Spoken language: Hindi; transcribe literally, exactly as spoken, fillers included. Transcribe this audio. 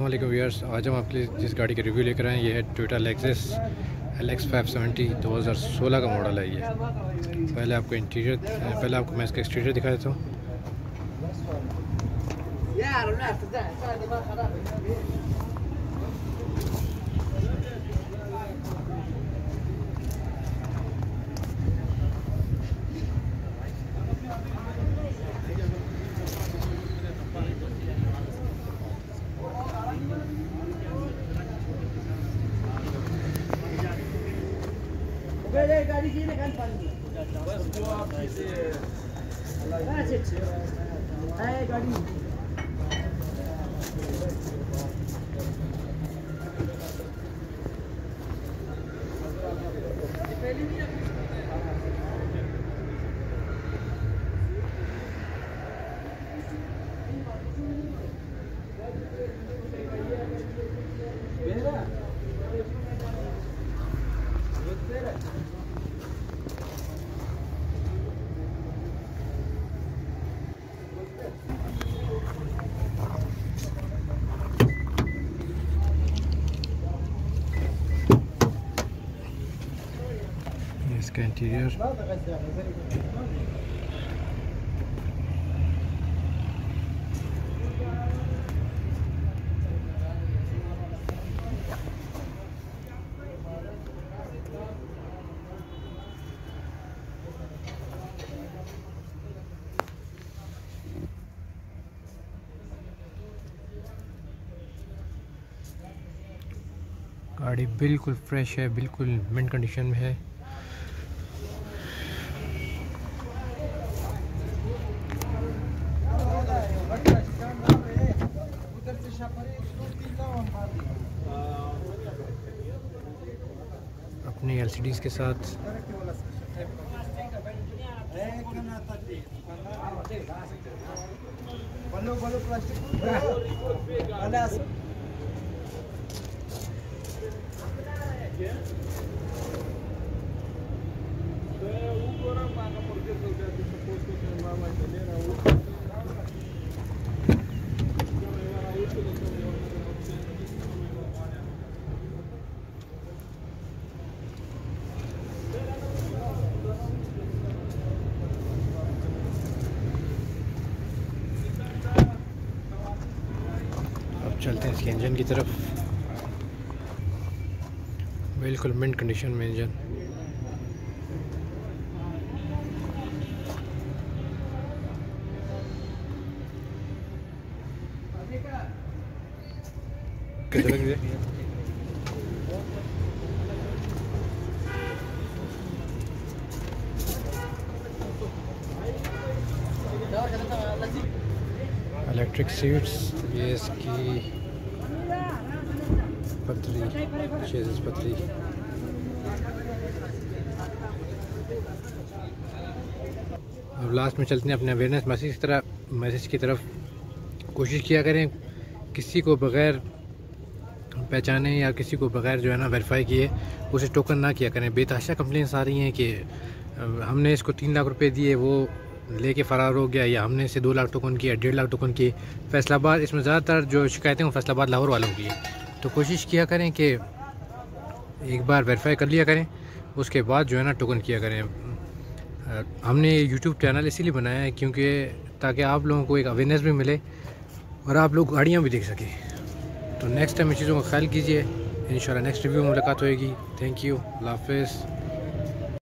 अस्सलाम वालेकुम व्यूअर्स, आज हम आपके लिए जिस गाड़ी का रिव्यू लेकर आए हैं ये है Toyota Lexus L X five seventy दो हज़ार सोलह का मॉडल है। ये पहले आपको इंटीरियर पहले आपको मैं इसका एक्सटीरियर दिखा देता हूँ। गाड़ी की ना कान पानी बस जो आप इसे है गाड़ी इसका इंटीरियर गाड़ी बिल्कुल फ्रेश है, बिल्कुल मिंट कंडीशन में है। अपनी एलसीडीज के साथ चलते हैं इसके इंजन की तरफ। बिल्कुल मिंट कंडीशन में इंजन। इलेक्ट्रिक सीट्स, ये इसकी पतली चेज़ पतली। अब लास्ट में चलते हैं अपने अवेयरनेस मैसेज की तरह मैसेज की तरफ। कोशिश किया करें किसी को बग़ैर पहचाने या किसी को बग़ैर जो है ना वेरीफाई किए उसे टोकन ना किया करें। बेतहाशा कंप्लेंट्स आ रही हैं कि हमने इसको तीन लाख रुपए दिए, वो लेके फ़रार हो गया, या हमने इसे दो लाख टोकन किया, डेढ़ लाख टोकन किए। फैसलाबाद इसमें ज़्यादातर जो शिकायतें वो फैसलाबाद लाहौर वालों की है। तो कोशिश किया करें कि एक बार वेरीफाई कर लिया करें, उसके बाद जो है ना टोकन किया करें। हमने यूट्यूब चैनल इसीलिए बनाया है क्योंकि ताकि आप लोगों को एक अवेयरनेस भी मिले और आप लोग गाड़ियाँ भी देख सकें। तो नेक्स्ट टाइम इन चीज़ों का ख्याल कीजिए। इंशाल्लाह नेक्स्ट रिव्यू में मुलाकात होएगी। थैंक यू, अल्लाह हाफ़िज़।